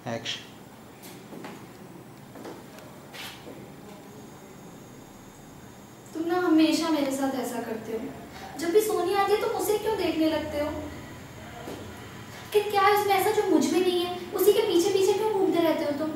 Action. तुम ना हमेशा मेरे साथ ऐसा करते हो। जब भी सोनिया आती है तुम उसे क्यों देखने लगते हो? कि क्या इसमें ऐसा जो मुझ में नहीं है? उसी के पीछे पीछे क्यों घूमते रहते हो तुम?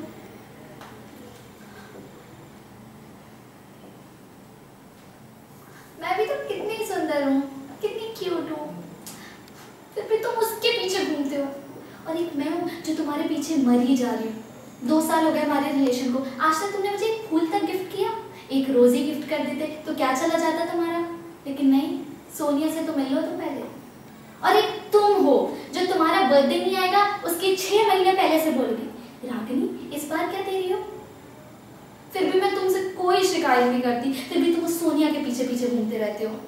मैं भी तो कितनी सुंदर हूँ, कितनी क्यूट हूँ, फिर भी तुम उसके पीछे घूमते हो। और एक मैं हूँ जो तुम्हारे पीछे मर ही जा रही हूँ। 2 साल हो गए हमारे रिलेशन को, आज तक तुमने मुझे एक फूल तक गिफ्ट किया? एक रोज ही गिफ्ट कर देते तो क्या चला जाता तुम्हारा? लेकिन नहीं, सोनिया से तो मिल लो तुम पहले। और एक तुम हो जो तुम्हारा बर्थडे नहीं आएगा उसके 6 महीने पहले से बोलोगी रागिनी इस बार क्या दे रही हो? फिर भी मैं तुमसे कोई शिकायत नहीं करती, फिर भी तुम उस सोनिया के पीछे पीछे घूमते रहते हो।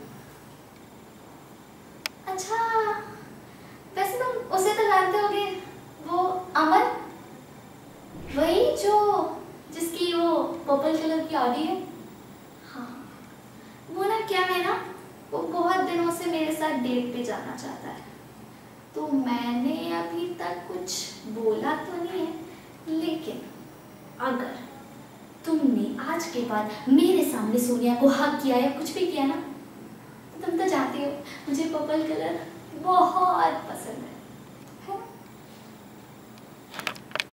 अच्छा, वैसे तुम उसे तो जानते होगे, वो अमर, वही जो जिसकी वो पर्पल कलर की ऑडी है। हाँ, वो ना क्या है ना, वो बहुत दिनों से मेरे साथ डेट पे जाना चाहता है। तो मैंने अभी तक कुछ बोला तो नहीं है, लेकिन अगर तुमने आज के बाद मेरे सामने सोनिया को हक किया या कुछ भी किया ना, तो तुम तो जानती हो मुझे पर्पल कलर बहुत पसंद है।